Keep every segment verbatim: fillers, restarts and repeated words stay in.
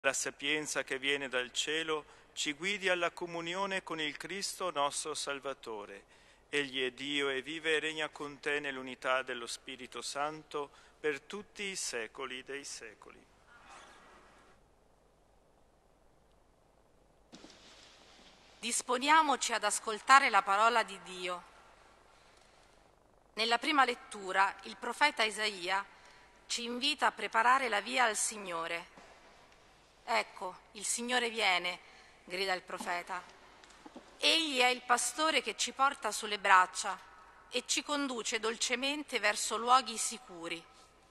La sapienza che viene dal cielo ci guidi alla comunione con il Cristo nostro Salvatore. Egli è Dio e vive e regna con te nell'unità dello Spirito Santo per tutti i secoli dei secoli. Disponiamoci ad ascoltare la parola di Dio. Nella prima lettura il profeta Isaia ci invita a preparare la via al Signore. Ecco, il Signore viene, grida il profeta. Egli è il pastore che ci porta sulle braccia e ci conduce dolcemente verso luoghi sicuri.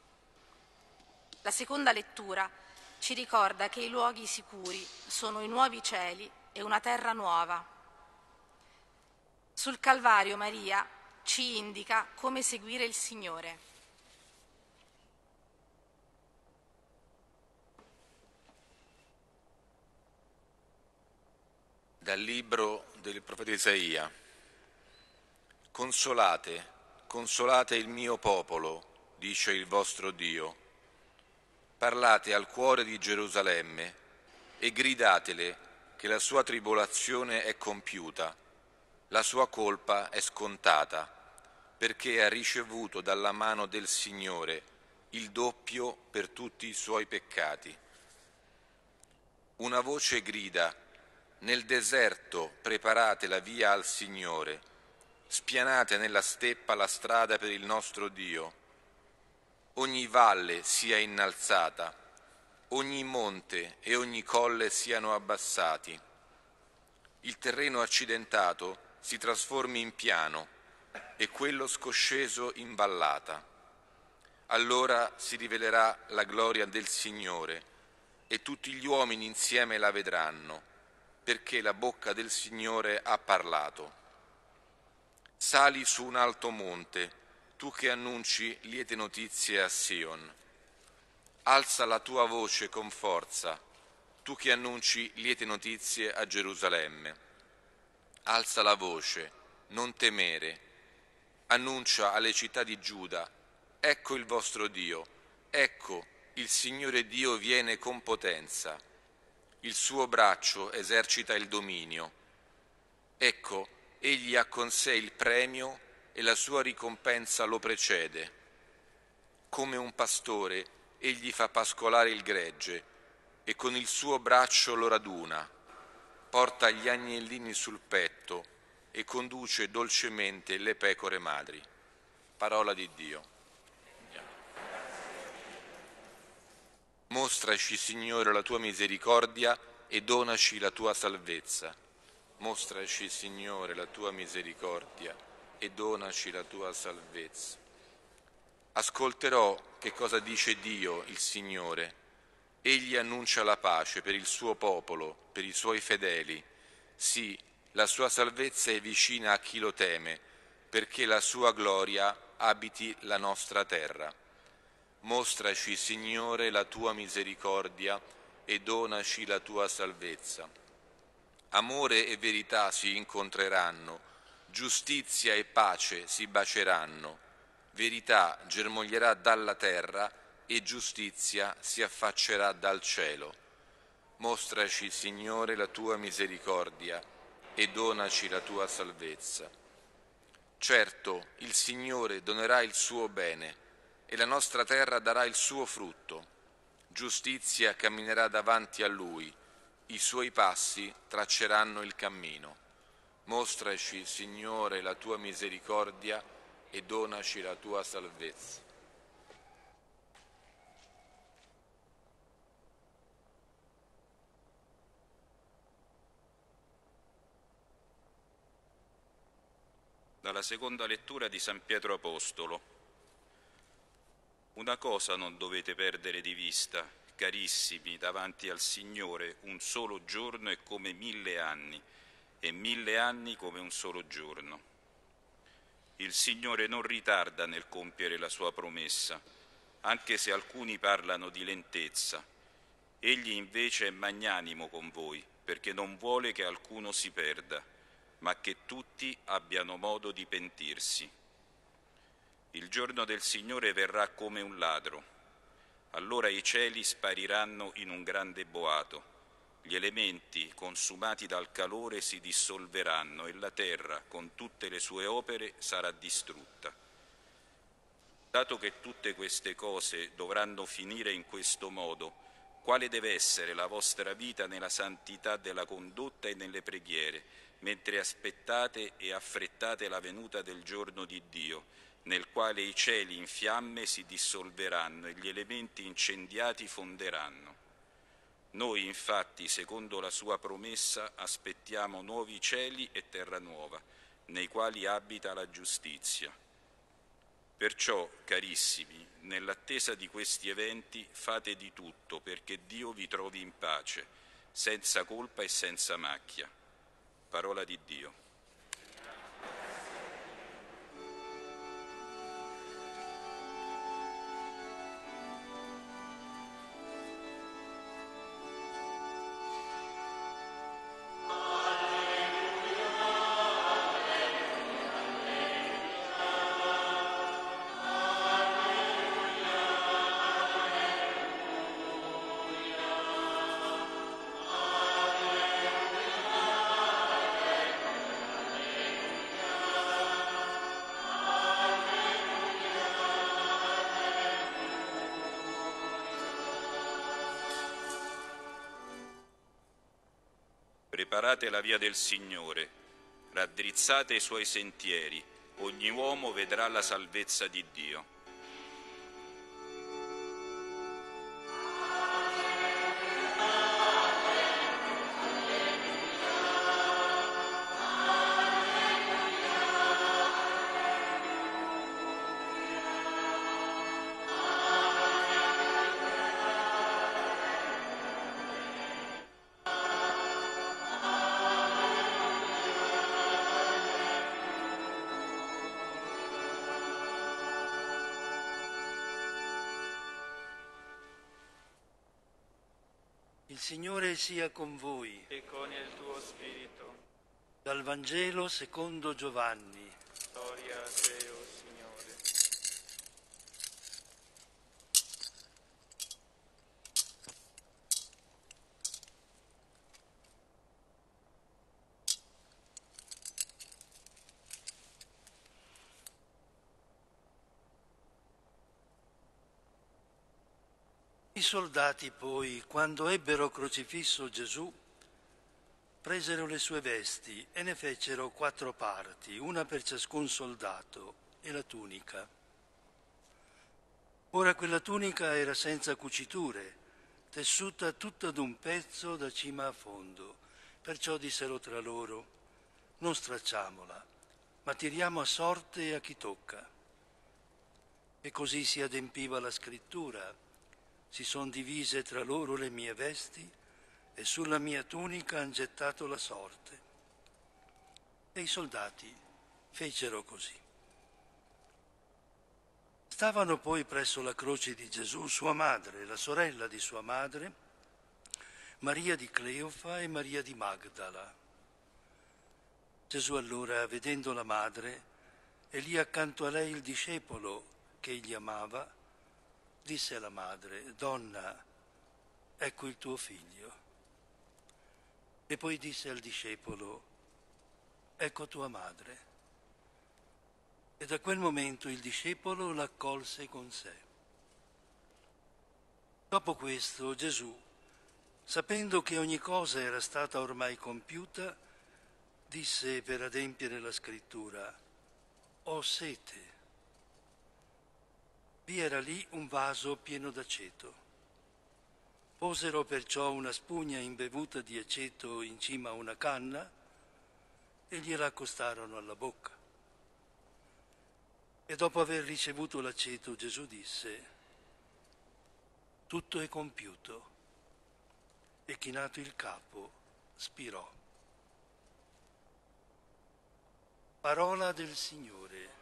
La seconda lettura ci ricorda che i luoghi sicuri sono i nuovi cieli e una terra nuova. Sul Calvario Maria ci indica come seguire il Signore. Dal libro del profeta Isaia. Consolate, consolate il mio popolo, dice il vostro Dio. Parlate al cuore di Gerusalemme e gridatele che la sua tribolazione è compiuta, la sua colpa è scontata, perché ha ricevuto dalla mano del Signore il doppio per tutti i suoi peccati. Una voce grida: nel deserto preparate la via al Signore, spianate nella steppa la strada per il nostro Dio. Ogni valle sia innalzata, ogni monte e ogni colle siano abbassati. Il terreno accidentato si trasformi in piano e quello scosceso in vallata. Allora si rivelerà la gloria del Signore e tutti gli uomini insieme la vedranno, perché la bocca del Signore ha parlato. Sali su un alto monte, tu che annunci liete notizie a Sion. Alza la tua voce con forza, tu che annunci liete notizie a Gerusalemme. Alza la voce, non temere. Annuncia alle città di Giuda: ecco il vostro Dio, ecco il Signore Dio viene con potenza. Il suo braccio esercita il dominio. Ecco, egli ha con sé il premio e la sua ricompensa lo precede. Come un pastore, egli fa pascolare il gregge e con il suo braccio lo raduna. Porta gli agnellini sul petto e conduce dolcemente le pecore madri. Parola di Dio. Mostraci, Signore, la tua misericordia e donaci la tua salvezza. Mostraci, Signore, la tua misericordia e donaci la tua salvezza. Ascolterò che cosa dice Dio, il Signore. Egli annuncia la pace per il suo popolo, per i suoi fedeli. Sì, la sua salvezza è vicina a chi lo teme, perché la sua gloria abiti la nostra terra. Mostraci, Signore, la tua misericordia e donaci la tua salvezza. Amore e verità si incontreranno, giustizia e pace si bacieranno. Verità germoglierà dalla terra e giustizia si affaccerà dal cielo. Mostraci, Signore, la tua misericordia e donaci la tua salvezza. Certo, il Signore donerà il suo bene e la nostra terra darà il suo frutto. Giustizia camminerà davanti a Lui, i suoi passi tracceranno il cammino. Mostraci, Signore, la tua misericordia e donaci la tua salvezza. Dalla seconda lettura di San Pietro Apostolo. Una cosa non dovete perdere di vista, carissimi, davanti al Signore un solo giorno è come mille anni, e mille anni come un solo giorno. Il Signore non ritarda nel compiere la sua promessa, anche se alcuni parlano di lentezza. Egli invece è magnanimo con voi, perché non vuole che alcuno si perda, ma che tutti abbiano modo di pentirsi. Il giorno del Signore verrà come un ladro. Allora i cieli spariranno in un grande boato, gli elementi consumati dal calore si dissolveranno e la terra, con tutte le sue opere, sarà distrutta. Dato che tutte queste cose dovranno finire in questo modo, quale deve essere la vostra vita nella santità della condotta e nelle preghiere, mentre aspettate e affrettate la venuta del giorno di Dio, nel quale i cieli in fiamme si dissolveranno e gli elementi incendiati fonderanno. Noi, infatti, secondo la sua promessa, aspettiamo nuovi cieli e terra nuova, nei quali abita la giustizia. Perciò, carissimi, nell'attesa di questi eventi fate di tutto perché Dio vi trovi in pace, senza colpa e senza macchia. Parola di Dio. Preparate la via del Signore, raddrizzate i suoi sentieri, ogni uomo vedrà la salvezza di Dio. Il Signore sia con voi. E con il tuo spirito. Dal Vangelo secondo Giovanni. Gloria a te, o Signore. I soldati poi, quando ebbero crocifisso Gesù, presero le sue vesti e ne fecero quattro parti, una per ciascun soldato, e la tunica. Ora quella tunica era senza cuciture, tessuta tutta d'un pezzo da cima a fondo. Perciò dissero tra loro: non stracciamola, ma tiriamo a sorte a chi tocca. E così si adempiva la scrittura: si son divise tra loro le mie vesti e sulla mia tunica han gettato la sorte. E i soldati fecero così. Stavano poi presso la croce di Gesù sua madre, la sorella di sua madre, Maria di Cleofa e Maria di Magdala. Gesù allora, vedendo la madre e lì accanto a lei il discepolo che egli amava, disse alla madre: donna, ecco il tuo figlio. E poi disse al discepolo: ecco tua madre. E da quel momento il discepolo l'accolse con sé. Dopo questo Gesù, sapendo che ogni cosa era stata ormai compiuta, disse per adempiere la scrittura: ho sete. Vi era lì un vaso pieno d'aceto. Posero perciò una spugna imbevuta di aceto in cima a una canna e gliela accostarono alla bocca. E dopo aver ricevuto l'aceto, Gesù disse: tutto è compiuto. E chinato il capo, spirò. Parola del Signore.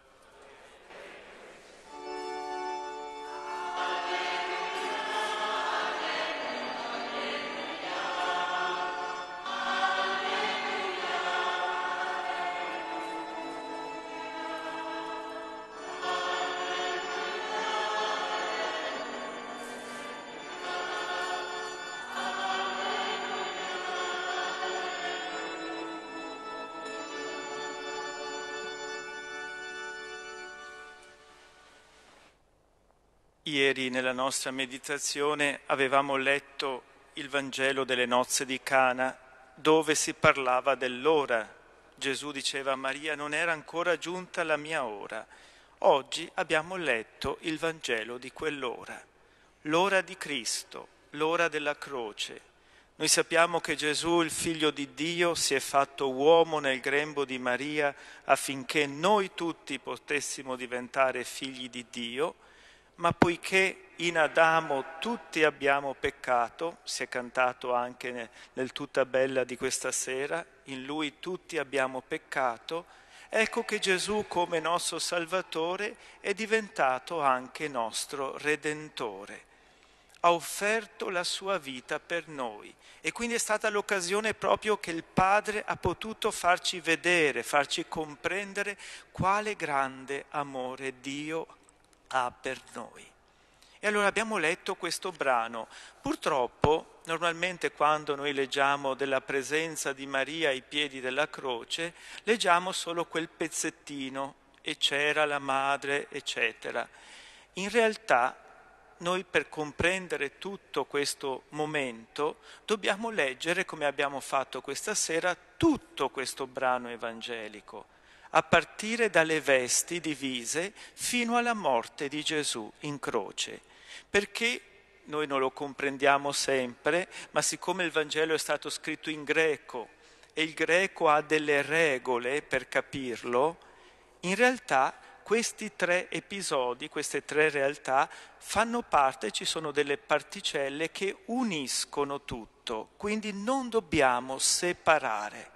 Ieri nella nostra meditazione avevamo letto il Vangelo delle nozze di Cana, dove si parlava dell'ora. Gesù diceva a Maria: non era ancora giunta la mia ora. Oggi abbiamo letto il Vangelo di quell'ora, l'ora di Cristo, l'ora della croce. Noi sappiamo che Gesù, il Figlio di Dio, si è fatto uomo nel grembo di Maria affinché noi tutti potessimo diventare figli di Dio, ma poiché in Adamo tutti abbiamo peccato, si è cantato anche nel, nel Tutta Bella di questa sera, in Lui tutti abbiamo peccato, ecco che Gesù come nostro Salvatore è diventato anche nostro Redentore. Ha offerto la sua vita per noi e quindi è stata l'occasione proprio che il Padre ha potuto farci vedere, farci comprendere quale grande amore Dio ha per noi. E allora abbiamo letto questo brano. Purtroppo, normalmente quando noi leggiamo della presenza di Maria ai piedi della croce, leggiamo solo quel pezzettino, e c'era la madre, eccetera. In realtà, noi per comprendere tutto questo momento dobbiamo leggere, come abbiamo fatto questa sera, tutto questo brano evangelico, a partire dalle vesti divise fino alla morte di Gesù in croce, perché noi non lo comprendiamo sempre, ma siccome il Vangelo è stato scritto in greco e il greco ha delle regole per capirlo, in realtà questi tre episodi, queste tre realtà fanno parte, ci sono delle particelle che uniscono tutto, quindi non dobbiamo separare.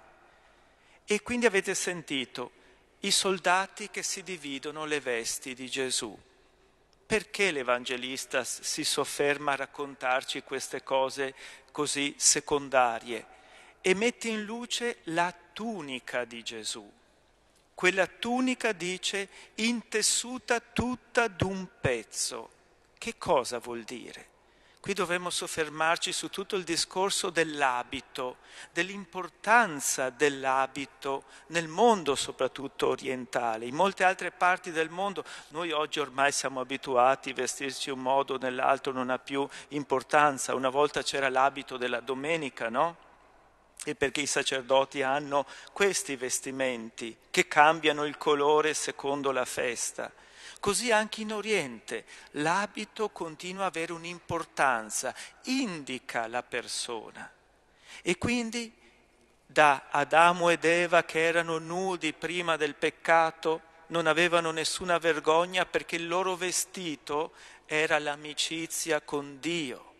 E quindi avete sentito i soldati che si dividono le vesti di Gesù. Perché l'Evangelista si sofferma a raccontarci queste cose così secondarie e mette in luce la tunica di Gesù? Quella tunica, dice, intessuta tutta d'un pezzo. Che cosa vuol dire? Qui dovremmo soffermarci su tutto il discorso dell'abito, dell'importanza dell'abito nel mondo soprattutto orientale. In molte altre parti del mondo noi oggi ormai siamo abituati a vestirci un modo o nell'altro, non ha più importanza. Una volta c'era l'abito della domenica, no? E perché i sacerdoti hanno questi vestimenti che cambiano il colore secondo la festa. Così anche in Oriente l'abito continua ad avere un'importanza, indica la persona. E quindi da Adamo ed Eva, che erano nudi prima del peccato, non avevano nessuna vergogna perché il loro vestito era l'amicizia con Dio.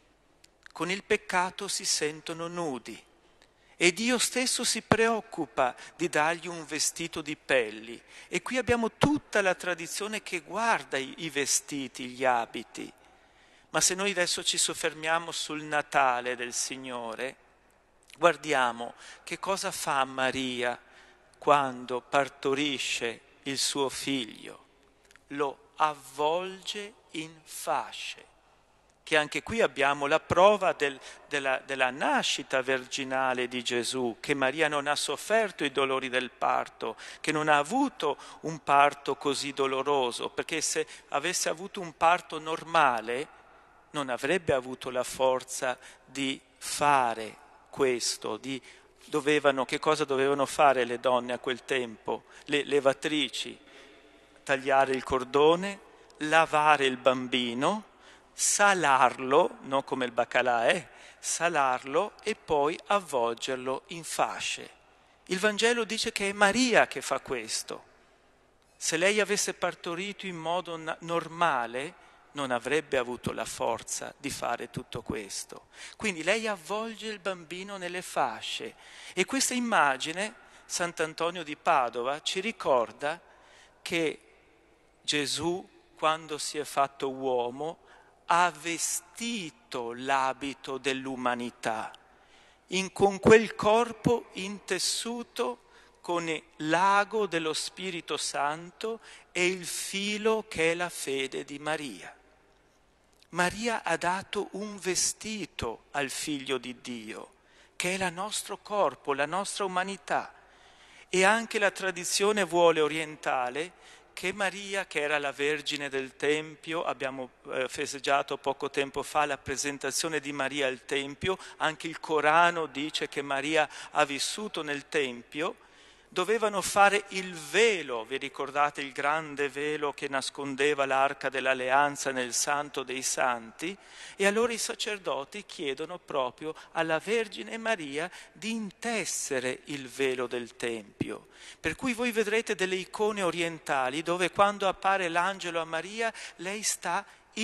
Con il peccato si sentono nudi. E Dio stesso si preoccupa di dargli un vestito di pelli. E qui abbiamo tutta la tradizione che guarda i, i vestiti, gli abiti. Ma se noi adesso ci soffermiamo sul Natale del Signore, guardiamo che cosa fa Maria quando partorisce il suo figlio. Lo avvolge in fasce. Che anche qui abbiamo la prova del, della, della nascita virginale di Gesù, che Maria non ha sofferto i dolori del parto, che non ha avuto un parto così doloroso, perché se avesse avuto un parto normale non avrebbe avuto la forza di fare questo, di, dovevano, che cosa dovevano fare le donne a quel tempo? Le levatrici, tagliare il cordone, lavare il bambino, salarlo, non come il baccalà, eh, salarlo e poi avvolgerlo in fasce. Il Vangelo dice che è Maria che fa questo. Se lei avesse partorito in modo na- normale, non avrebbe avuto la forza di fare tutto questo. Quindi lei avvolge il bambino nelle fasce. E questa immagine, Sant'Antonio di Padova, ci ricorda che Gesù, quando si è fatto uomo, ha vestito l'abito dell'umanità, in, con quel corpo intessuto con l'ago dello Spirito Santo e il filo che è la fede di Maria. Maria ha dato un vestito al Figlio di Dio, che è il nostro corpo, la nostra umanità. E anche la tradizione vuole orientale che Maria, che era la Vergine del Tempio, abbiamo eh, festeggiato poco tempo fa la presentazione di Maria al Tempio, anche il Corano dice che Maria ha vissuto nel Tempio, dovevano fare il velo, vi ricordate il grande velo che nascondeva l'arca dell'alleanza nel Santo dei Santi? E allora i sacerdoti chiedono proprio alla Vergine Maria di intessere il velo del Tempio. Per cui voi vedrete delle icone orientali dove quando appare l'angelo a Maria lei sta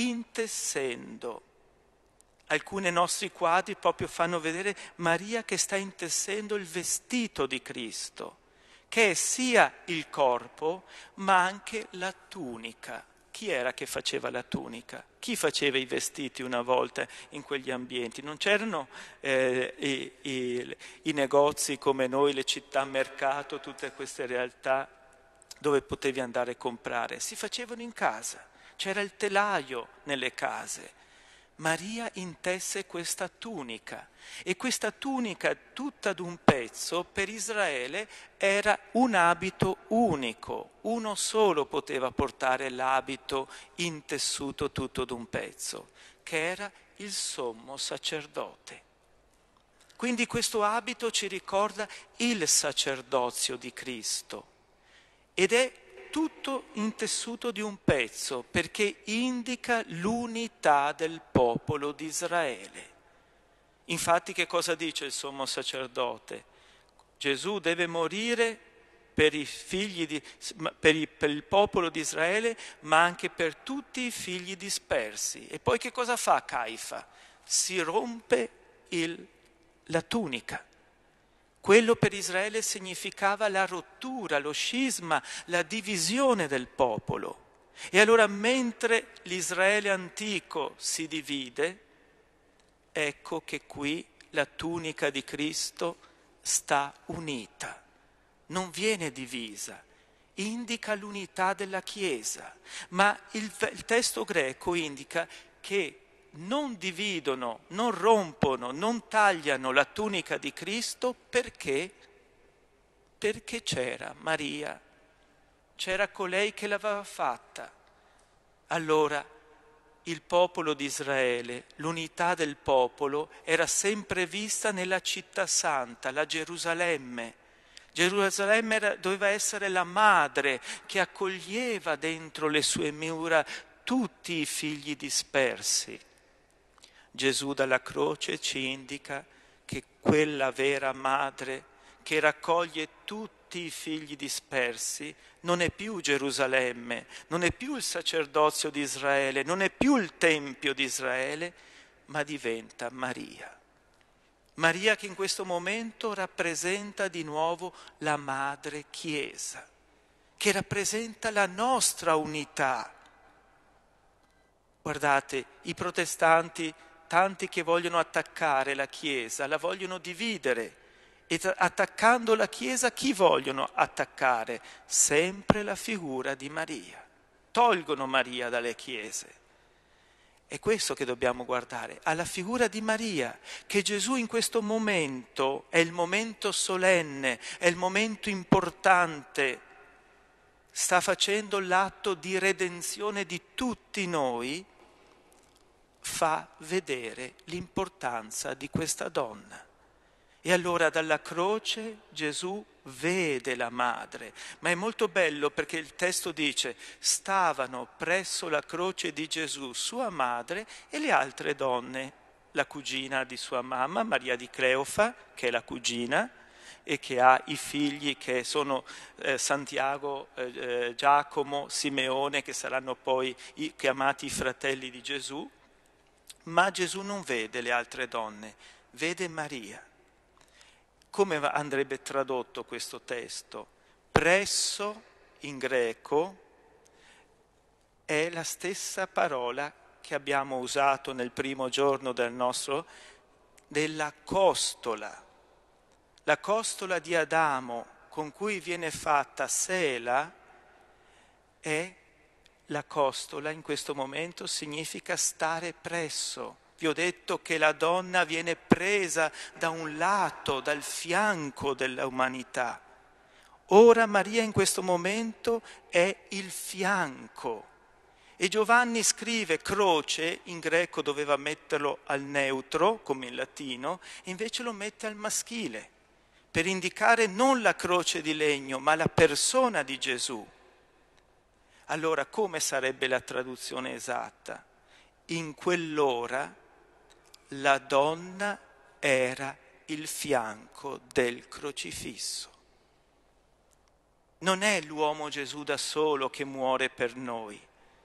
intessendo. Alcuni nostri quadri proprio fanno vedere Maria che sta intessendo il vestito di Cristo, che è sia il corpo ma anche la tunica. Chi era che faceva la tunica? Chi faceva i vestiti una volta in quegli ambienti? Non c'erano eh, i, i, i negozi come noi, le città mercato, tutte queste realtà dove potevi andare a comprare. Si facevano in casa, c'era il telaio nelle case. Maria intesse questa tunica e questa tunica tutta d'un pezzo per Israele era un abito unico, uno solo poteva portare l'abito intessuto tutto d'un pezzo, che era il sommo sacerdote. Quindi questo abito ci ricorda il sacerdozio di Cristo ed è tutto intessuto di un pezzo, perché indica l'unità del popolo di Israele. Infatti che cosa dice il sommo sacerdote? Gesù deve morire per i figli di, per, i, per il popolo di Israele, ma anche per tutti i figli dispersi. E poi che cosa fa Caifa? Si rompe il, la tunica. Quello per Israele significava la rottura, lo scisma, la divisione del popolo. E allora mentre l'Israele antico si divide, ecco che qui la tunica di Cristo sta unita, non viene divisa, indica l'unità della Chiesa, ma il, il testo greco indica che non dividono, non rompono, non tagliano la tunica di Cristo perché? Perché c'era Maria, c'era colei che l'aveva fatta. Allora il popolo di Israele, l'unità del popolo era sempre vista nella città santa, la Gerusalemme. Gerusalemme era, doveva essere la madre che accoglieva dentro le sue mura tutti i figli dispersi. Gesù dalla croce ci indica che quella vera madre che raccoglie tutti i figli dispersi non è più Gerusalemme, non è più il sacerdozio di Israele, non è più il Tempio di Israele, ma diventa Maria. Maria che in questo momento rappresenta di nuovo la Madre Chiesa, che rappresenta la nostra unità. Guardate, i protestanti, tanti che vogliono attaccare la Chiesa, la vogliono dividere. E attaccando la Chiesa, chi vogliono attaccare? Sempre la figura di Maria. Tolgono Maria dalle chiese. È questo che dobbiamo guardare, alla figura di Maria, che Gesù in questo momento, è il momento solenne, è il momento importante, sta facendo l'atto di redenzione di tutti noi, fa vedere l'importanza di questa donna. E allora dalla croce Gesù vede la madre, ma è molto bello perché il testo dice stavano presso la croce di Gesù sua madre e le altre donne, la cugina di sua mamma, Maria di Cleofa, che è la cugina, e che ha i figli che sono eh, Santiago, eh, Giacomo, Simeone, che saranno poi i, chiamati i fratelli di Gesù. Ma Gesù non vede le altre donne, vede Maria. Come andrebbe tradotto questo testo? Presso, in greco, è la stessa parola che abbiamo usato nel primo giorno del nostro, della costola. La costola di Adamo con cui viene fatta Sela è la costola, in questo momento significa stare presso. Vi ho detto che la donna viene presa da un lato, dal fianco dell'umanità. Ora Maria in questo momento è il fianco. E Giovanni scrive croce, in greco doveva metterlo al neutro, come in latino, e invece lo mette al maschile, per indicare non la croce di legno, ma la persona di Gesù. Allora, come sarebbe la traduzione esatta? In quell'ora la donna era il fianco del crocifisso. Non è l'uomo Gesù da solo che muore per noi,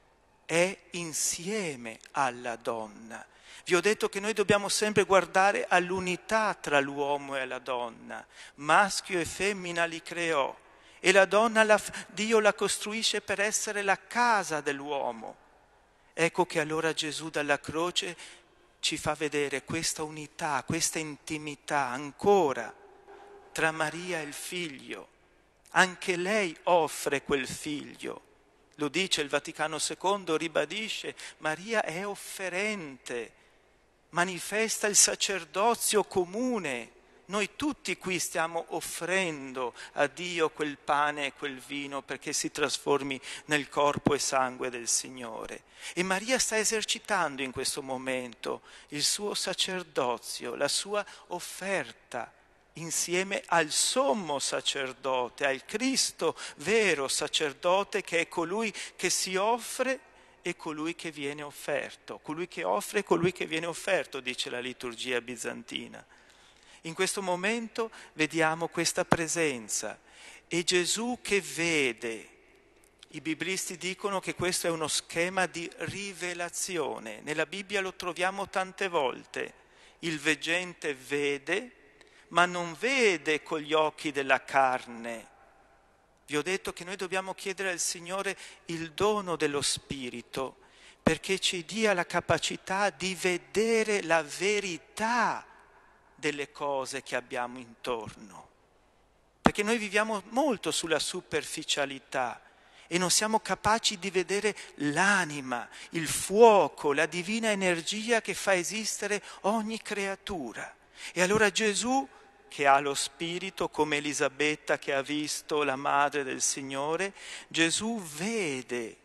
è insieme alla donna. Vi ho detto che noi dobbiamo sempre guardare all'unità tra l'uomo e la donna. Maschio e femmina li creò e la donna, la, Dio la costruisce per essere la casa dell'uomo. Ecco che allora Gesù dalla croce ci fa vedere questa unità, questa intimità ancora tra Maria e il figlio. Anche lei offre quel figlio. Lo dice il Vaticano secondo, ribadisce, Maria è offerente, manifesta il sacerdozio comune. Noi tutti qui stiamo offrendo a Dio quel pane e quel vino perché si trasformi nel corpo e sangue del Signore. E Maria sta esercitando in questo momento il suo sacerdozio, la sua offerta, insieme al sommo sacerdote, al Cristo vero sacerdote che è colui che si offre e colui che viene offerto. Colui che offre e colui che viene offerto, dice la liturgia bizantina. In questo momento vediamo questa presenza e Gesù che vede. I biblisti dicono che questo è uno schema di rivelazione. Nella Bibbia lo troviamo tante volte. Il veggente vede, ma non vede con gli occhi della carne. Vi ho detto che noi dobbiamo chiedere al Signore il dono dello Spirito perché ci dia la capacità di vedere la verità delle cose che abbiamo intorno. Perché noi viviamo molto sulla superficialità e non siamo capaci di vedere l'anima, il fuoco, la divina energia che fa esistere ogni creatura. E allora Gesù, che ha lo Spirito, come Elisabetta che ha visto la Madre del Signore, Gesù vede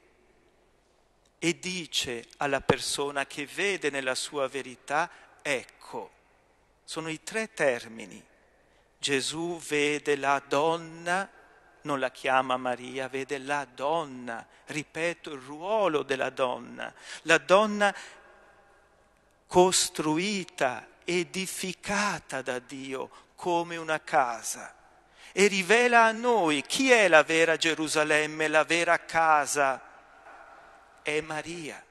e dice alla persona che vede nella sua verità, ecco, sono i tre termini. Gesù vede la donna, non la chiama Maria, vede la donna, ripeto il ruolo della donna, la donna costruita, edificata da Dio come una casa e rivela a noi chi è la vera Gerusalemme, la vera casa. È Maria,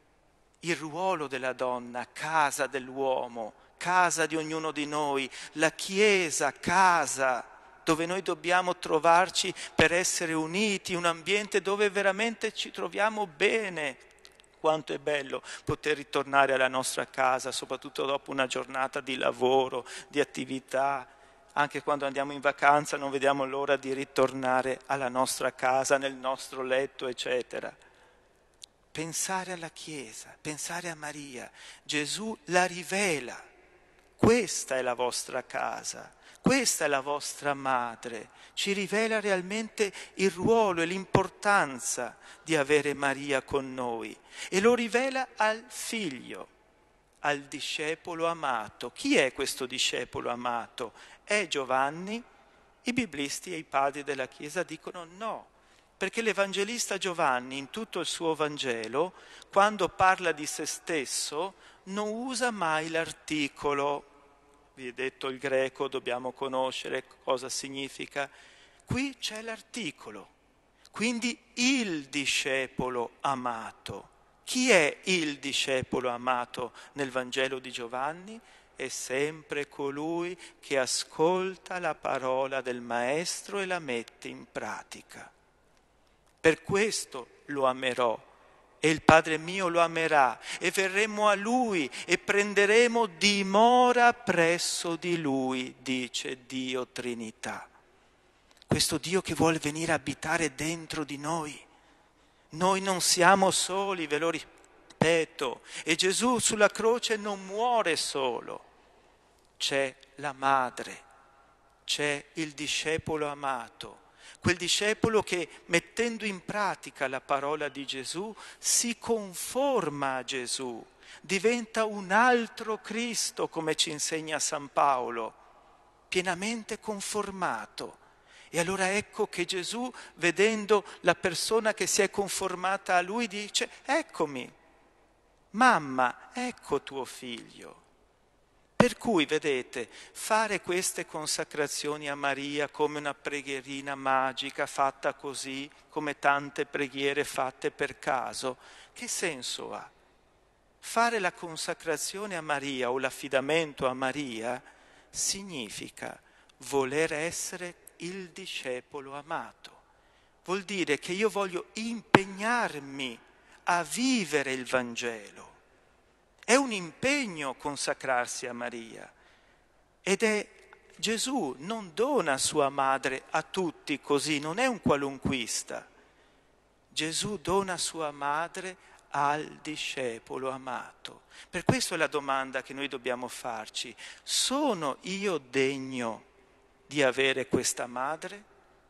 il ruolo della donna, casa dell'uomo, casa di ognuno di noi, la Chiesa, casa dove noi dobbiamo trovarci per essere uniti, un ambiente dove veramente ci troviamo bene. Quanto è bello poter ritornare alla nostra casa, soprattutto dopo una giornata di lavoro, di attività. Anche quando andiamo in vacanza non vediamo l'ora di ritornare alla nostra casa, nel nostro letto, eccetera. Pensare alla Chiesa, pensare a Maria. Gesù la rivela. Questa è la vostra casa, questa è la vostra madre. Ci rivela realmente il ruolo e l'importanza di avere Maria con noi e lo rivela al figlio, al discepolo amato. Chi è questo discepolo amato? È Giovanni? I biblisti e i padri della Chiesa dicono no, perché l'Evangelista Giovanni in tutto il suo Vangelo, quando parla di se stesso, non usa mai l'articolo. Vi ho detto il greco, dobbiamo conoscere cosa significa. Qui c'è l'articolo, quindi il discepolo amato. Chi è il discepolo amato nel Vangelo di Giovanni? È sempre colui che ascolta la parola del Maestro e la mette in pratica. Per questo lo amerò. E il Padre mio lo amerà, e verremo a Lui e prenderemo dimora presso di Lui, dice Dio Trinità. Questo Dio che vuole venire a abitare dentro di noi. Noi non siamo soli, ve lo ripeto, e Gesù sulla croce non muore solo. C'è la madre, c'è il discepolo amato, quel discepolo che mettendo in pratica la parola di Gesù si conforma a Gesù, diventa un altro Cristo, come ci insegna San Paolo, pienamente conformato. E allora ecco che Gesù, vedendo la persona che si è conformata a lui, dice: eccomi, mamma, ecco tuo figlio. Per cui, vedete, fare queste consacrazioni a Maria come una preghierina magica fatta così, come tante preghiere fatte per caso, che senso ha? Fare la consacrazione a Maria o l'affidamento a Maria significa voler essere il discepolo amato. Vuol dire che io voglio impegnarmi a vivere il Vangelo. È un impegno consacrarsi a Maria ed è Gesù non dona sua madre a tutti così, non è un qualunquista. Gesù dona sua madre al discepolo amato. Per questo è la domanda che noi dobbiamo farci: sono io degno di avere questa madre?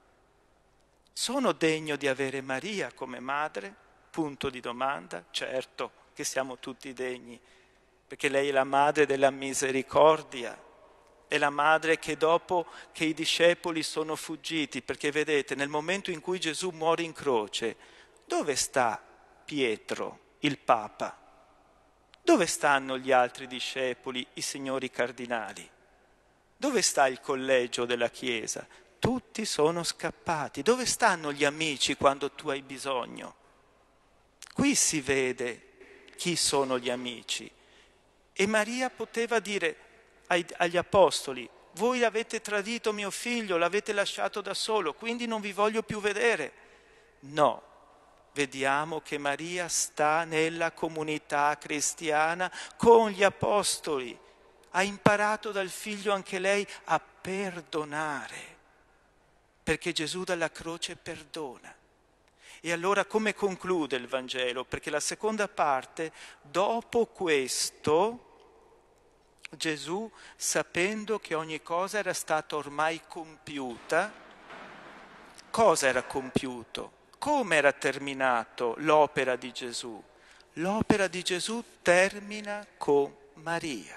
Sono degno di avere Maria come madre? Punto di domanda. Certo che siamo tutti degni, perché lei è la madre della misericordia, è la madre che dopo che i discepoli sono fuggiti, perché vedete, nel momento in cui Gesù muore in croce, dove sta Pietro, il Papa? Dove stanno gli altri discepoli, i signori cardinali? Dove sta il collegio della Chiesa? Tutti sono scappati. Dove stanno gli amici quando tu hai bisogno? Qui si vede chi sono gli amici. E Maria poteva dire ai, agli apostoli: voi avete tradito mio figlio, l'avete lasciato da solo, quindi non vi voglio più vedere. No, vediamo che Maria sta nella comunità cristiana con gli apostoli, ha imparato dal figlio anche lei a perdonare, perché Gesù dalla croce perdona. E allora come conclude il Vangelo? Perché la seconda parte, dopo questo, Gesù, sapendo che ogni cosa era stata ormai compiuta, cosa era compiuto? Come era terminato l'opera di Gesù? L'opera di Gesù termina con Maria.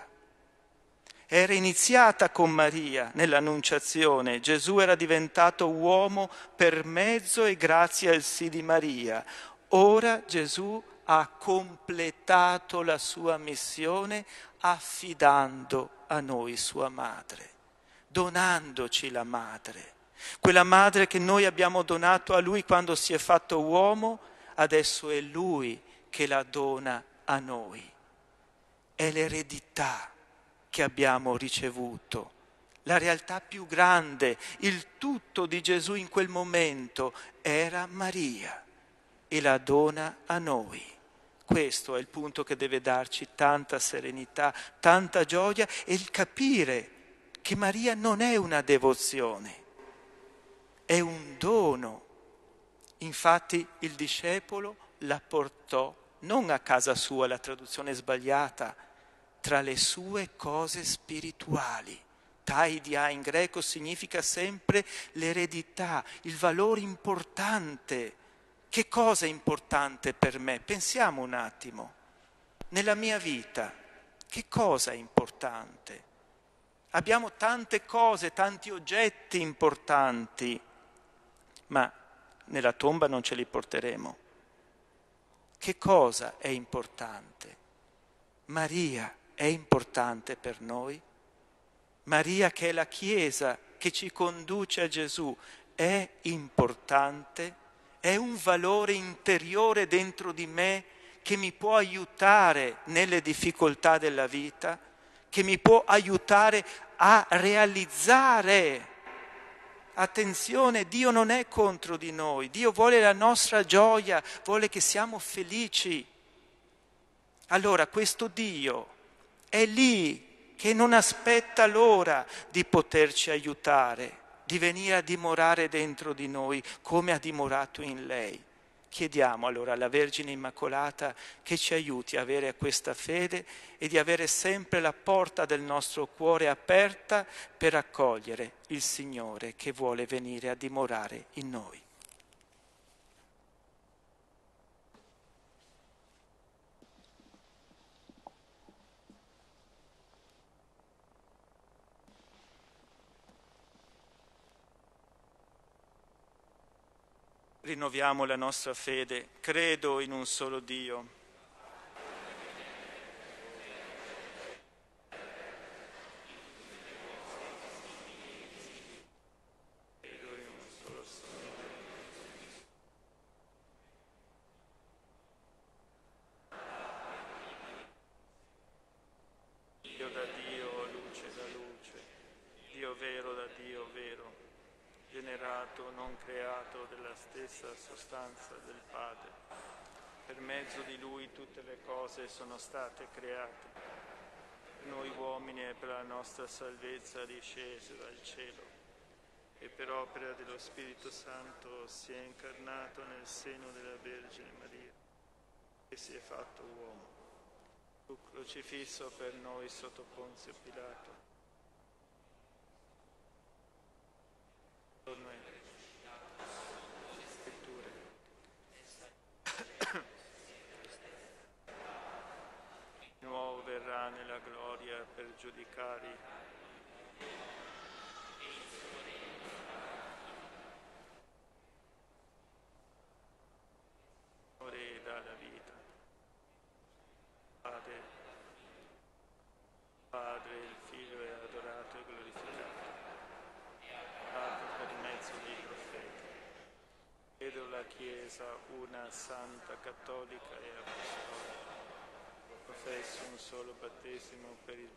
Era iniziata con Maria nell'Annunciazione. Gesù era diventato uomo per mezzo e grazie al sì di Maria. Ora Gesù ha completato la sua missione affidando a noi sua madre, donandoci la madre. Quella madre che noi abbiamo donato a lui quando si è fatto uomo, adesso è lui che la dona a noi. È l'eredità che abbiamo ricevuto, la realtà più grande, il tutto di Gesù in quel momento era Maria e la dona a noi. Questo è il punto che deve darci tanta serenità, tanta gioia, e il capire che Maria non è una devozione, è un dono. Infatti il discepolo la portò non a casa sua, la traduzione è sbagliata, tra le sue cose spirituali. Taidia in greco significa sempre l'eredità, il valore importante. Che cosa è importante per me? Pensiamo un attimo. Nella mia vita, che cosa è importante? Abbiamo tante cose, tanti oggetti importanti, ma nella tomba non ce li porteremo. Che cosa è importante? Maria è importante per noi? Maria, che è la Chiesa che ci conduce a Gesù, è importante? È un valore interiore dentro di me che mi può aiutare nelle difficoltà della vita, che mi può aiutare a realizzare. Attenzione, Dio non è contro di noi, Dio vuole la nostra gioia, vuole che siamo felici. Allora questo Dio è lì che non aspetta l'ora di poterci aiutare, di venire a dimorare dentro di noi come ha dimorato in lei. Chiediamo allora alla Vergine Immacolata che ci aiuti a avere questa fede e di avere sempre la porta del nostro cuore aperta per accogliere il Signore che vuole venire a dimorare in noi. Rinnoviamo la nostra fede, credo in un solo Dio. Credo in un solo Signore. Dio da Dio, luce da luce, Dio vero da Dio vero, generato, non creato, della stessa sostanza del Padre. Per mezzo di Lui tutte le cose sono state create. Per noi uomini e per la nostra salvezza discese dal cielo e per opera dello Spirito Santo si è incarnato nel seno della Vergine Maria e si è fatto uomo. Fu crocifisso per noi sotto Ponzio Pilato. Scritture. Di nuovo verrà nella gloria per giudicare e dalla vita. Padre, Padre, il Figlio è adorato e glorificato. Padre, per mezzo dei profeti. Credo la Chiesa una, santa, cattolica e apostolica. Professo un solo battesimo per il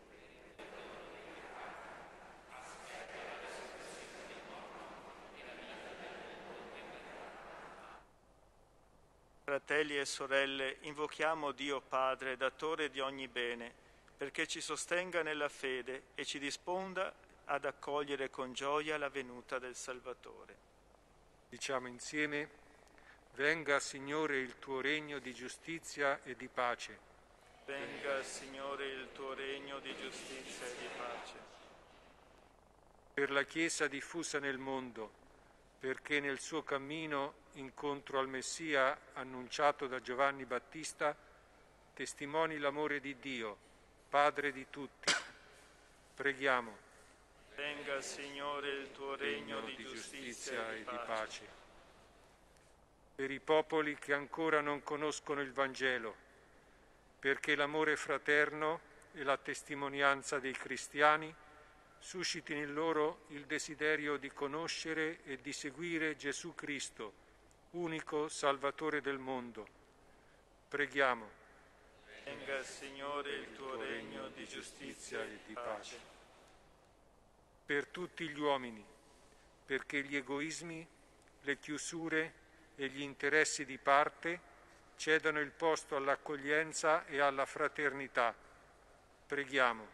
Fratelli e sorelle, invochiamo Dio Padre, datore di ogni bene, perché ci sostenga nella fede e ci disponga ad accogliere con gioia la venuta del Salvatore. Diciamo insieme: venga, Signore, il tuo regno di giustizia e di pace. Venga, Signore, il tuo regno di giustizia e di pace. Per la Chiesa diffusa nel mondo, perché nel suo cammino incontro al Messia annunciato da Giovanni Battista testimoni l'amore di Dio, Padre di tutti. Preghiamo. Venga, Signore, il tuo regno, regno di, di giustizia, giustizia e di pace. pace. Per i popoli che ancora non conoscono il Vangelo, perché l'amore fraterno e la testimonianza dei cristiani suscitino in loro il desiderio di conoscere e di seguire Gesù Cristo, unico Salvatore del mondo. Preghiamo. Venga, Signore, il tuo regno di giustizia e di pace. Per tutti gli uomini, perché gli egoismi, le chiusure e gli interessi di parte cedano il posto all'accoglienza e alla fraternità. Preghiamo.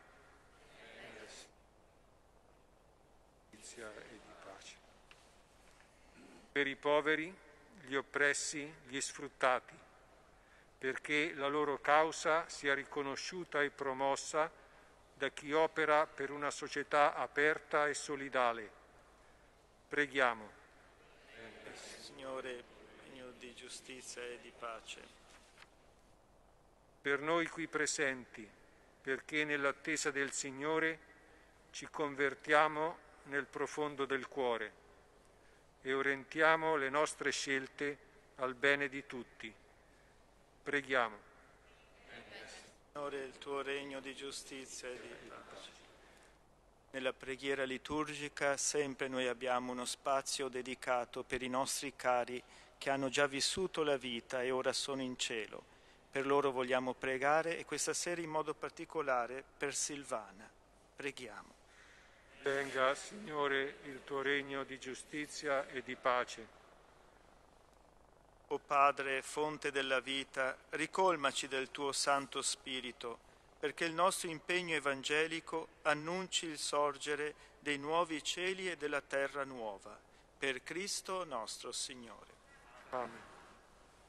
Giustizia e di pace. Per i poveri, gli oppressi, gli sfruttati, perché la loro causa sia riconosciuta e promossa da chi opera per una società aperta e solidale. Preghiamo. Signore, regno di giustizia e di pace. Per noi qui presenti, perché nell'attesa del Signore ci convertiamo nel profondo del cuore e orientiamo le nostre scelte al bene di tutti. Preghiamo. Signore, il tuo regno di giustizia e di pace. Nella preghiera liturgica sempre noi abbiamo uno spazio dedicato per i nostri cari che hanno già vissuto la vita e ora sono in cielo. Per loro vogliamo pregare e questa sera in modo particolare per Silvana. Preghiamo. Venga, Signore, il tuo regno di giustizia e di pace. O Padre, fonte della vita, ricolmaci del tuo Santo Spirito, perché il nostro impegno evangelico annunci il sorgere dei nuovi cieli e della terra nuova, per Cristo nostro Signore. Amen.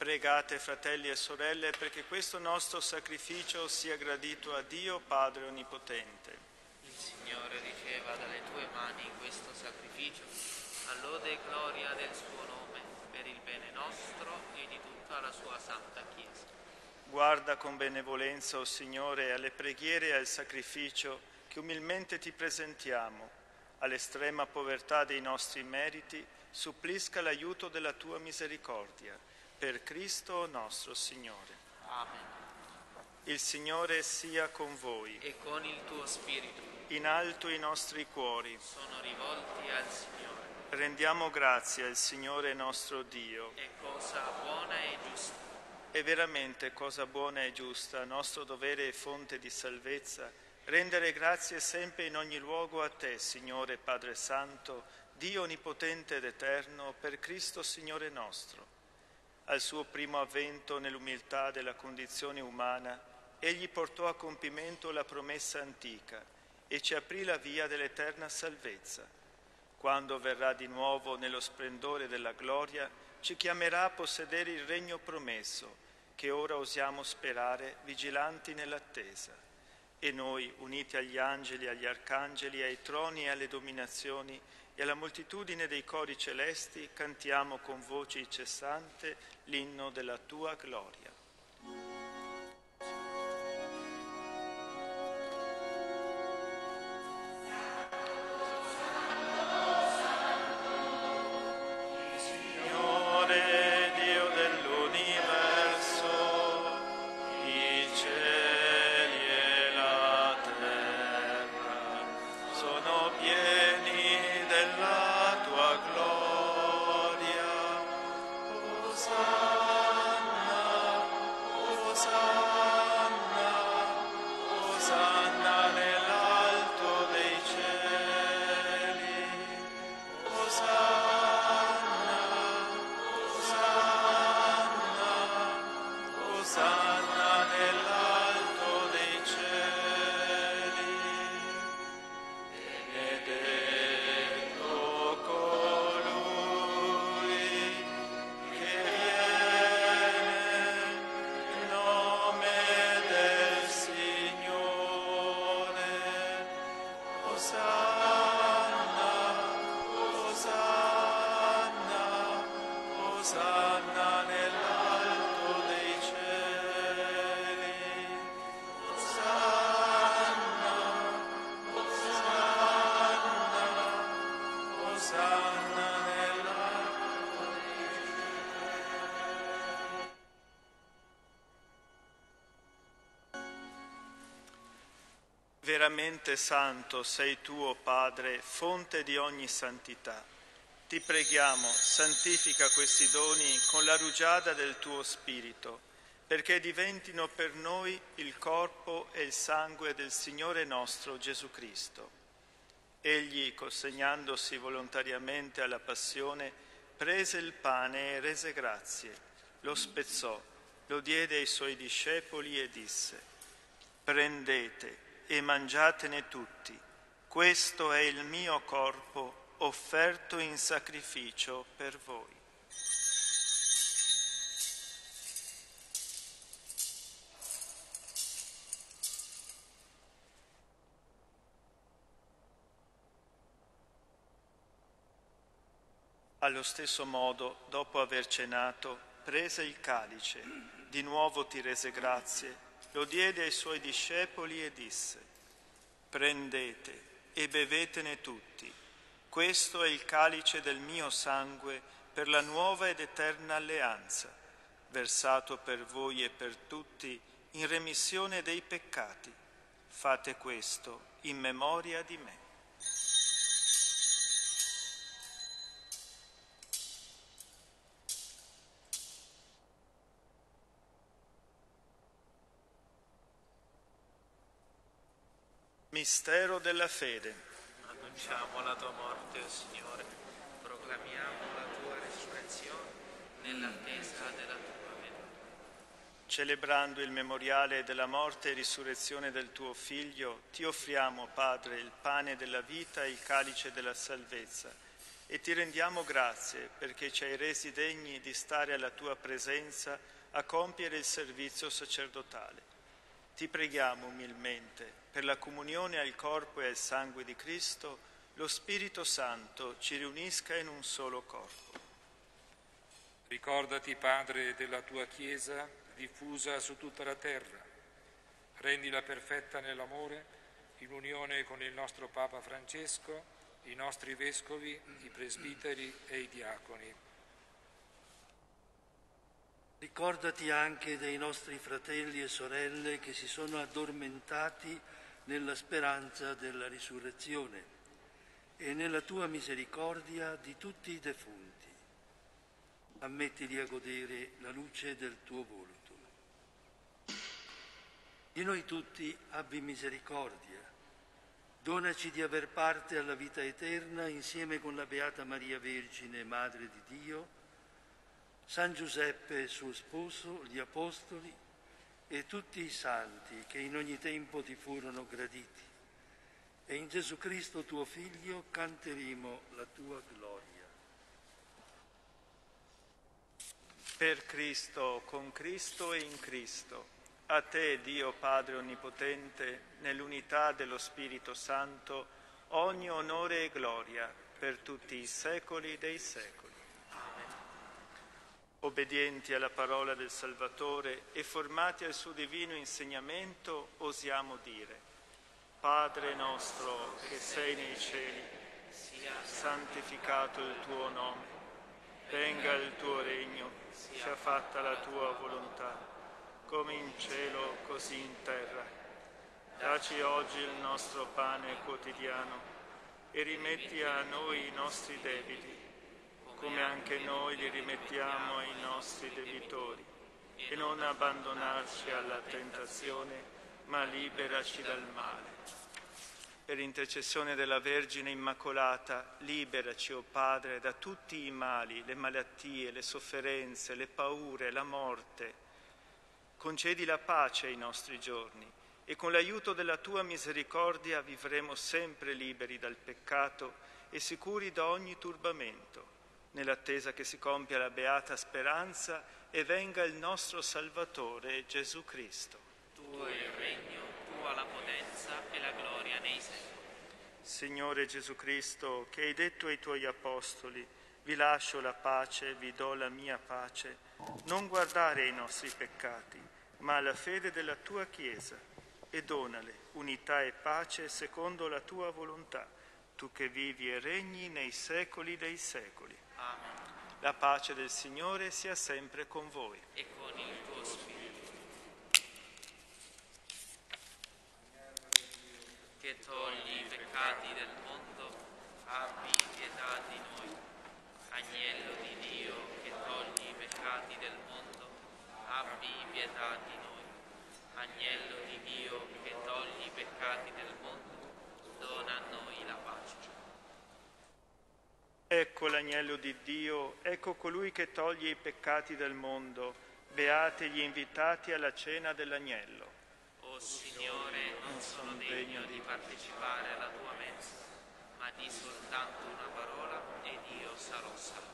Pregate, fratelli e sorelle, perché questo nostro sacrificio sia gradito a Dio Padre Onnipotente. Il Signore riceva dalle tue mani questo sacrificio, a lode e gloria del suo nome, per il bene nostro e di tutta la sua santa Chiesa. Guarda con benevolenza, o Signore, alle preghiere e al sacrificio che umilmente ti presentiamo. All'estrema povertà dei nostri meriti, supplisca l'aiuto della tua misericordia. Per Cristo nostro Signore. Amen. Il Signore sia con voi. E con il tuo spirito. In alto i nostri cuori. Sono rivolti al Signore. Rendiamo grazie al Signore nostro Dio. È cosa buona e giusta. È veramente cosa buona e giusta, nostro dovere e fonte di salvezza, rendere grazie sempre in ogni luogo a te, Signore Padre Santo, Dio onnipotente ed eterno, per Cristo Signore nostro. Al suo primo avvento nell'umiltà della condizione umana, egli portò a compimento la promessa antica e ci aprì la via dell'eterna salvezza. Quando verrà di nuovo nello splendore della gloria, ci chiamerà a possedere il regno promesso, che ora osiamo sperare, vigilanti nell'attesa. E noi, uniti agli angeli, agli arcangeli, ai troni e alle dominazioni, e alla moltitudine dei cori celesti, cantiamo con voce incessante l'inno della tua gloria. Signore, Dio dell'universo, i cieli e la terra sono pieni della tua gloria. Osanna, Osanna, Osanna nell'alto dei cieli. Osanna, Osanna, Osanna nell'alto dei cieli. Benedetto colui che viene in nome del Signore. Osanna, Osanna, Osanna nell'alto dei cieli. Osanna, Osanna, Osanna nell'alto dei cieli. Veramente santo sei tu, o Padre, fonte di ogni santità. Ti preghiamo, santifica questi doni con la rugiada del tuo Spirito, perché diventino per noi il corpo e il sangue del Signore nostro Gesù Cristo. Egli, consegnandosi volontariamente alla passione, prese il pane e rese grazie, lo spezzò, lo diede ai suoi discepoli e disse: prendete e mangiatene tutti, questo è il mio corpo offerto in sacrificio per voi. Allo stesso modo, dopo aver cenato, prese il calice, di nuovo ti rese grazie, lo diede ai suoi discepoli e disse: prendete e bevetene tutti, questo è il calice del mio sangue per la nuova ed eterna alleanza, versato per voi e per tutti in remissione dei peccati. Fate questo in memoria di me. Mistero della fede. Annunciamo la tua morte, o Signore, proclamiamo la tua risurrezione nell'attesa della tua venuta. Celebrando il memoriale della morte e risurrezione del tuo Figlio, ti offriamo, Padre, il pane della vita e il calice della salvezza, e ti rendiamo grazie perché ci hai resi degni di stare alla tua presenza a compiere il servizio sacerdotale. Ti preghiamo umilmente per la comunione al corpo e al sangue di Cristo, lo Spirito Santo ci riunisca in un solo corpo. Ricordati, Padre, della tua Chiesa diffusa su tutta la terra. Rendila perfetta nell'amore, in unione con il nostro Papa Francesco, i nostri vescovi, i presbiteri e i diaconi. Ricordati anche dei nostri fratelli e sorelle che si sono addormentati nella speranza della risurrezione e nella tua misericordia di tutti i defunti. Ammettili a godere la luce del tuo volto. Di noi tutti abbi misericordia. Donaci di aver parte alla vita eterna insieme con la Beata Maria Vergine, Madre di Dio, San Giuseppe suo sposo, gli Apostoli e tutti i santi che in ogni tempo ti furono graditi. E in Gesù Cristo tuo Figlio canteremo la tua gloria. Per Cristo, con Cristo e in Cristo, a te, Dio Padre Onnipotente, nell'unità dello Spirito Santo, ogni onore e gloria per tutti i secoli dei secoli. Amen. Obbedienti alla parola del Salvatore e formati al suo divino insegnamento, osiamo dire: Padre nostro che sei nei cieli, sia santificato il tuo nome, venga il tuo regno, sia fatta la tua volontà, come in cielo così in terra. Dacci oggi il nostro pane quotidiano e rimetti a noi i nostri debiti, come anche noi li rimettiamo ai nostri debitori, e non abbandonarci alla tentazione, ma liberaci dal male. Per intercessione della Vergine Immacolata, liberaci, o Padre, da tutti i mali, le malattie, le sofferenze, le paure, la morte. Concedi la pace ai nostri giorni e con l'aiuto della tua misericordia vivremo sempre liberi dal peccato e sicuri da ogni turbamento, nell'attesa che si compia la beata speranza e venga il nostro Salvatore Gesù Cristo. Tuo è il regno, tua la potenza e la gloria nei secoli. Signore Gesù Cristo, che hai detto ai tuoi apostoli: vi lascio la pace, vi do la mia pace, non guardare ai nostri peccati, ma alla fede della tua Chiesa, e donale unità e pace secondo la tua volontà, tu che vivi e regni nei secoli dei secoli. Amen. La pace del Signore sia sempre con voi. E con il tuo spirito. Che togli i peccati del mondo, abbi pietà di noi. Agnello di Dio, che togli i peccati del mondo, abbi pietà di noi. Agnello di Dio, che togli i peccati del mondo, dona a noi la pace. Ecco l'agnello di Dio, ecco colui che toglie i peccati del mondo. Beati gli invitati alla cena dell'agnello. O Signore, non sono degno di partecipare alla tua mensa, ma di soltanto una parola ed io sarò salvato.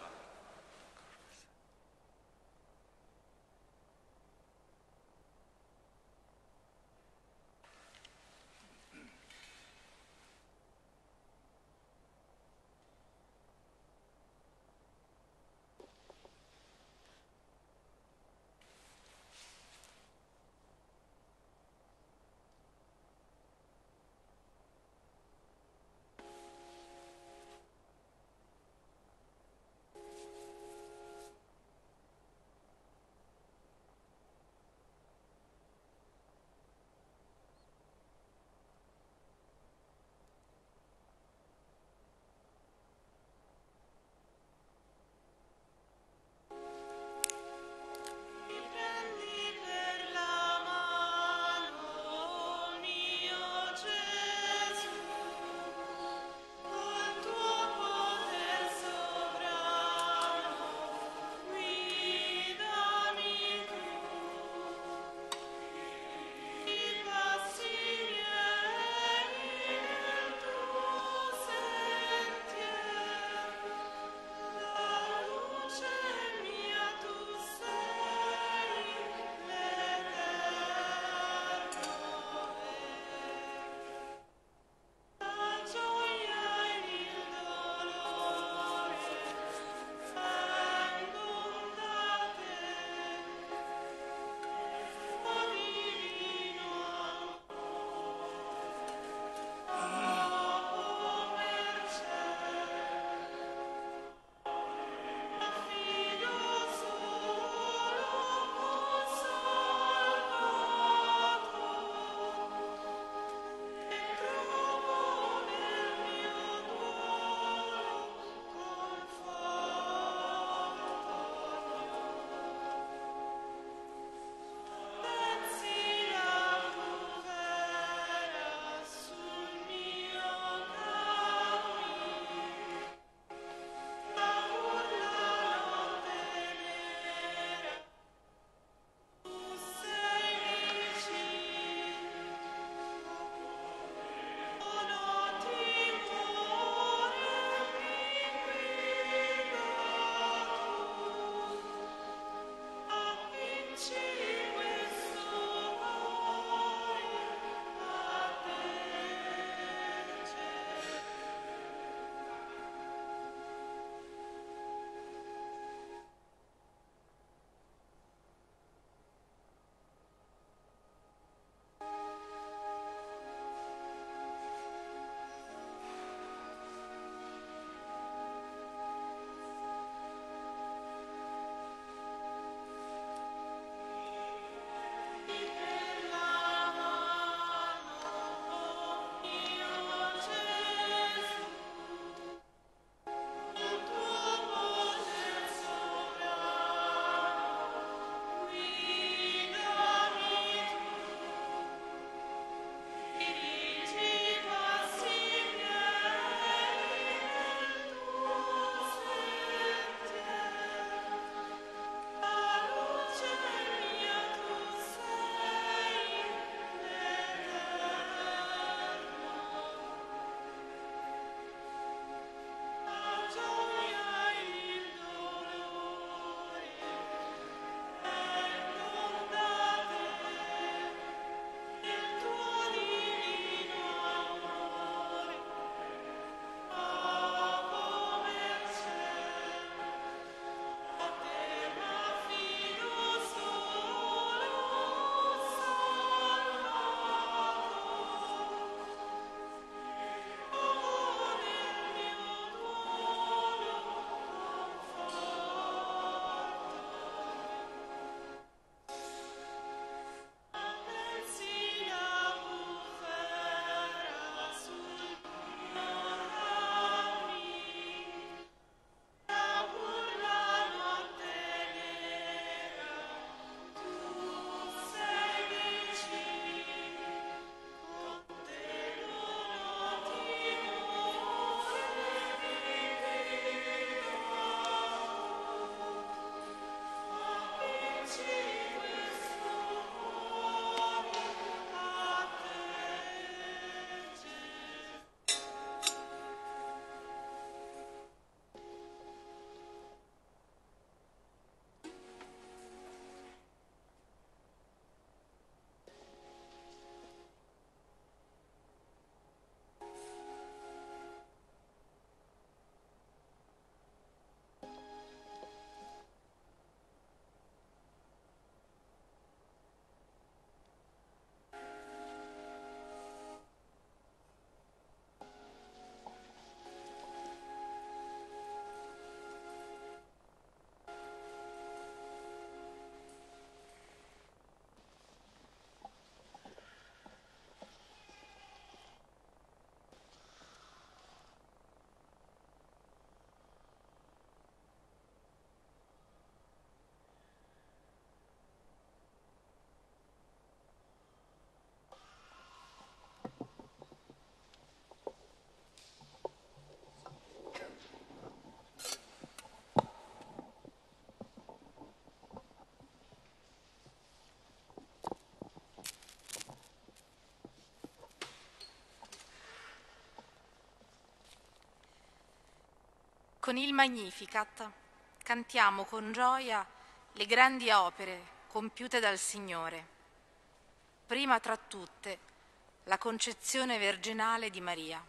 Con il Magnificat cantiamo con gioia le grandi opere compiute dal Signore. Prima tra tutte, la concezione virginale di Maria.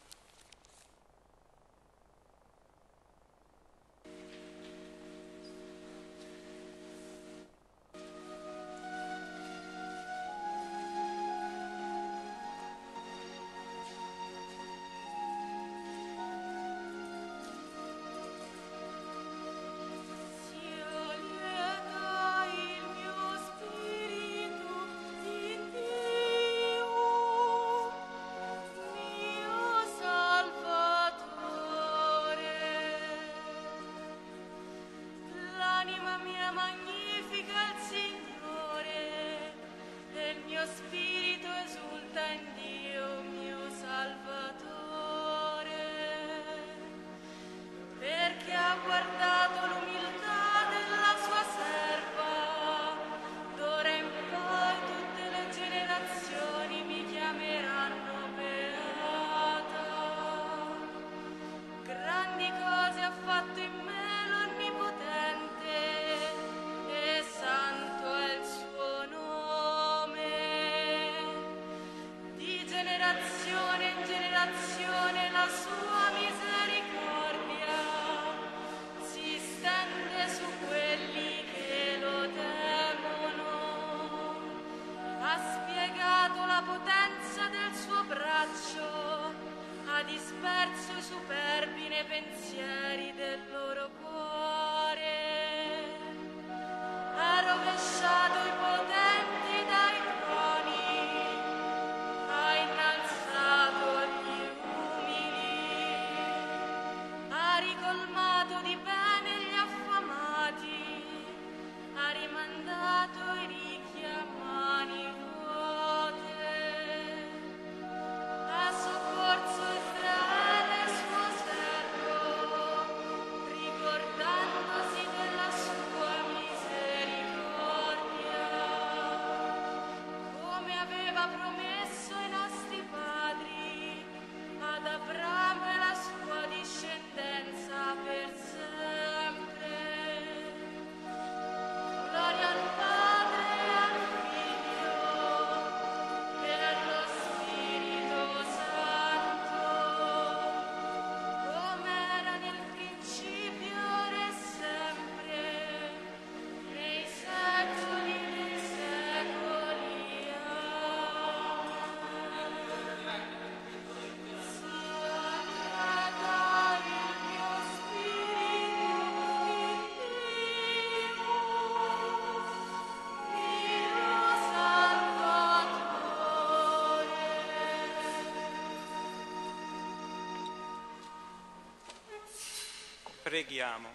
Preghiamo.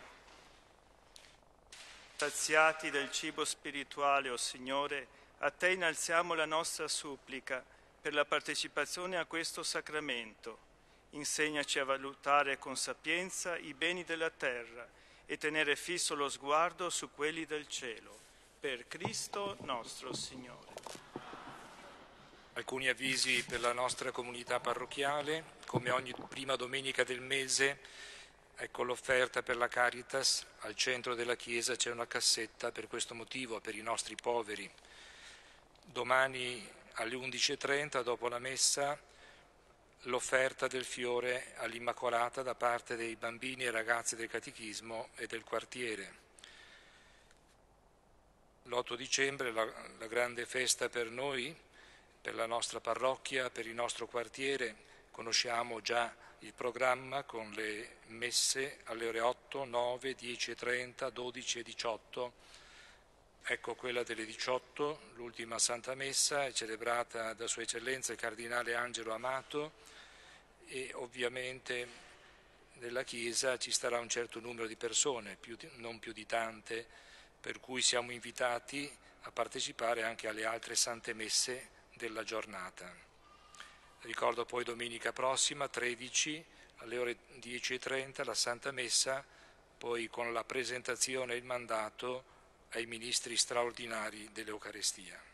Saziati del cibo spirituale, o Signore, a Te innalziamo la nostra supplica per la partecipazione a questo sacramento. Insegnaci a valutare con sapienza i beni della terra e tenere fisso lo sguardo su quelli del cielo. Per Cristo nostro Signore. Alcuni avvisi per la nostra comunità parrocchiale. Come ogni prima domenica del mese, ecco l'offerta per la Caritas. Al centro della chiesa c'è una cassetta per questo motivo, per i nostri poveri. Domani alle undici e trenta, dopo la messa, l'offerta del fiore all'Immacolata da parte dei bambini e ragazzi del catechismo e del quartiere. L'otto dicembre, la, la grande festa per noi, per la nostra parrocchia, per il nostro quartiere. Conosciamo già il programma con le messe alle ore otto, nove, dieci e trenta, dodici e diciotto. Ecco quella delle diciotto, l'ultima Santa Messa, è celebrata da Sua Eccellenza il Cardinale Angelo Amato, e ovviamente nella Chiesa ci starà un certo numero di persone, più di, non più di tante, per cui siamo invitati a partecipare anche alle altre Sante Messe della giornata. Ricordo poi domenica prossima, tredici, alle ore dieci e trenta, la Santa Messa, poi con la presentazione e il mandato ai ministri straordinari dell'Eucarestia.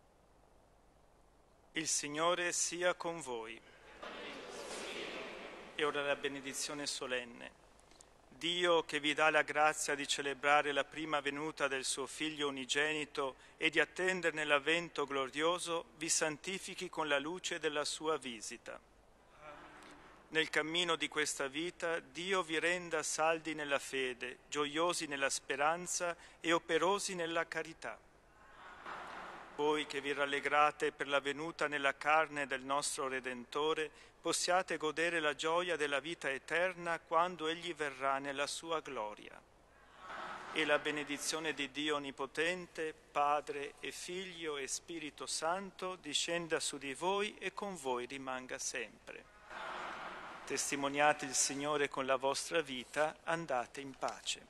Il Signore sia con voi. E ora la benedizione solenne. Dio, che vi dà la grazia di celebrare la prima venuta del suo Figlio unigenito e di attenderne l'avvento glorioso, vi santifichi con la luce della sua visita. Nel cammino di questa vita, Dio vi renda saldi nella fede, gioiosi nella speranza e operosi nella carità. Voi che vi rallegrate per la venuta nella carne del nostro Redentore, possiate godere la gioia della vita eterna quando Egli verrà nella sua gloria. E la benedizione di Dio Onnipotente, Padre e Figlio e Spirito Santo, discenda su di voi e con voi rimanga sempre. Testimoniate il Signore con la vostra vita, andate in pace.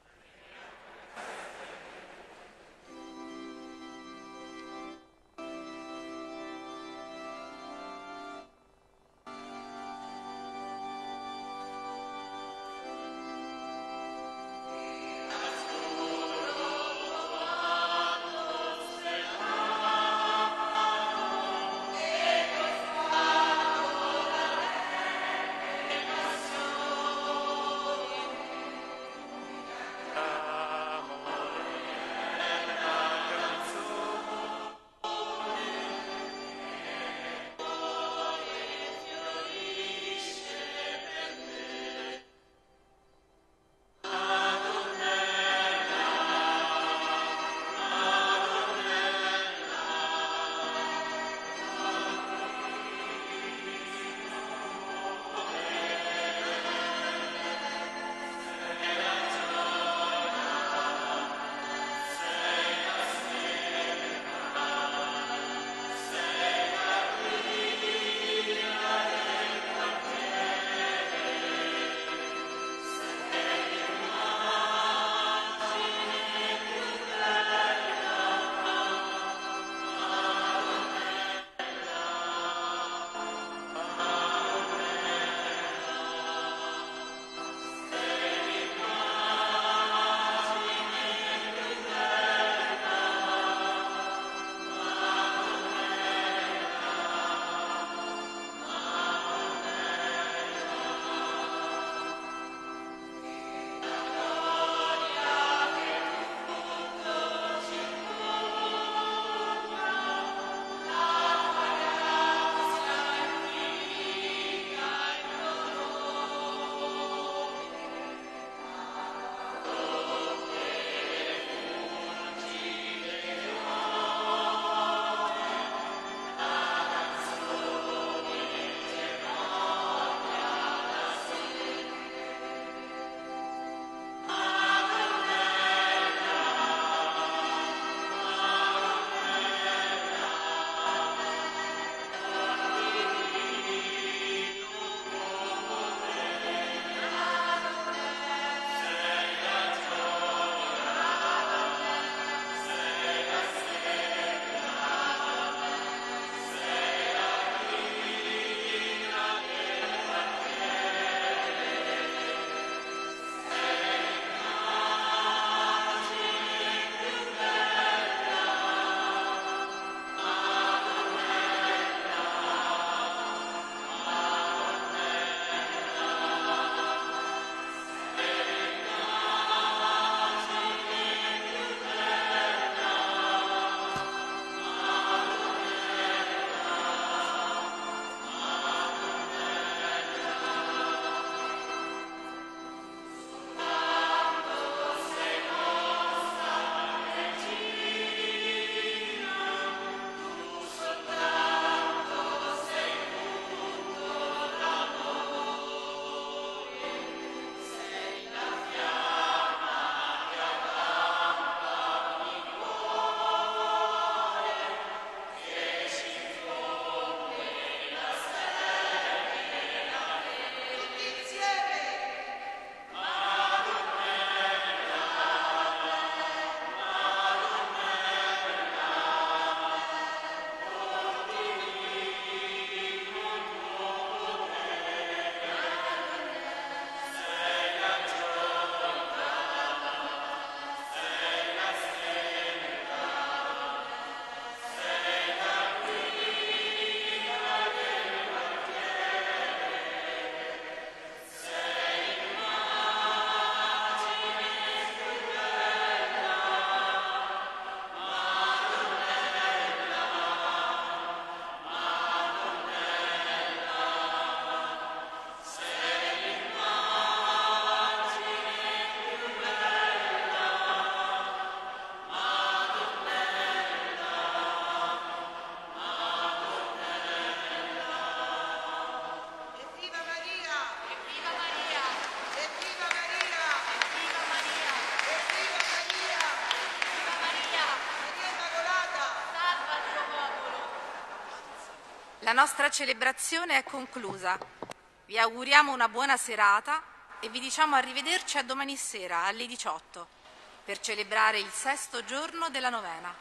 La nostra celebrazione è conclusa. Vi auguriamo una buona serata e vi diciamo arrivederci a domani sera alle diciotto per celebrare il sesto giorno della novena.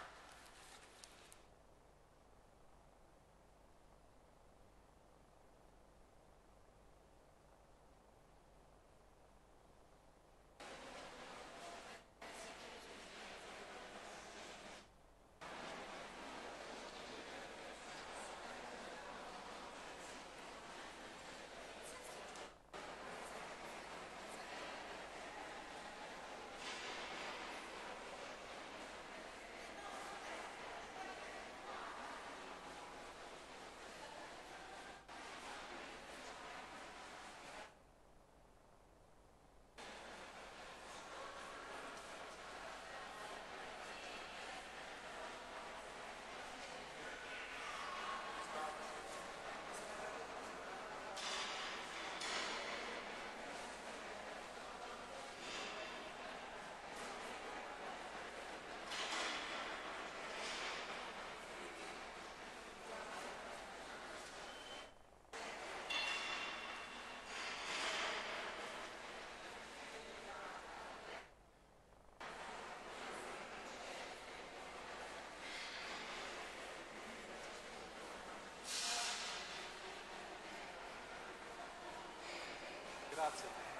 Grazie.